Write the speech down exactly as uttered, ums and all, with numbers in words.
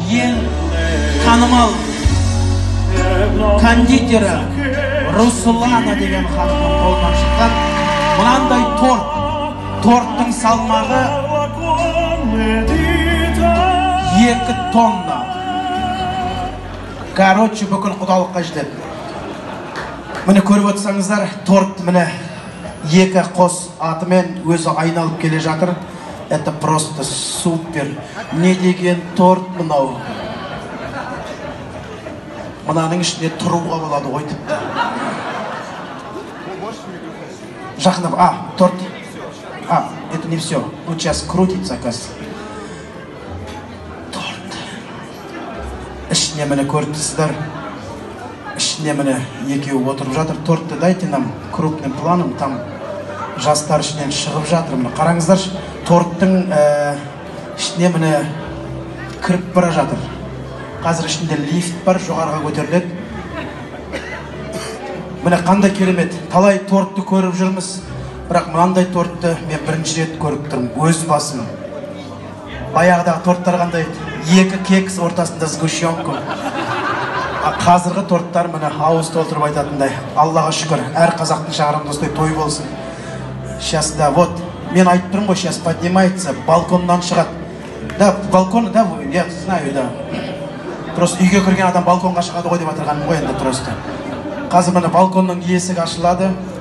ең танымал кондитері Руслана деген ханымның қолынан шыққан мынандай торт. Торттың салмағы екі тонна. Короче, бүкіл құдалыққа жетеді. Міне көріп отырсаңыздар, торт міне екі қос атымен өзі айналып келе жатыр. Это просто супер. Не деген торт мынау. Мынаның ішінде тұруға болады ғой тіпті. Жақындап, а, торт. А, это не все. Вот сейчас крутится, оказывается. Торт. Ішіне міне көрдіңіздер. Ішіне міне екеуі отырып жатыр. Тортты дайте нам крупным планом. Там жастар ішінен шығып жатыр. Міне қараңыздаршы. Торттың ішіне міне кіріп бара жатыр. Қазір ішінде лифт бар, жоғарға көтеріледі. Міне қандай керемет. Талай тортты көріп жүрміз. Бірақ мынандай тортты мен бірінші рет көріп тұрмын. Өз басым. Баяғыдағы торттар қандай еді? Екі кекс ортасында сгущенка. Қазіргі торттар міне ауыз толтырып айтатындай. Аллаға шүкір, әр қазақтың шағырында осындай той болсын. Сейчас, да, вот. Мен айтып тұрмын ғой, сейчас поднимается, балконнан шығады. Да, балкон, да, я знаю, да. Просто үйге кірген адам балконға шығады ғой деп отырғаным ғой енді просто. Қазір міне балконның есігі ашылады.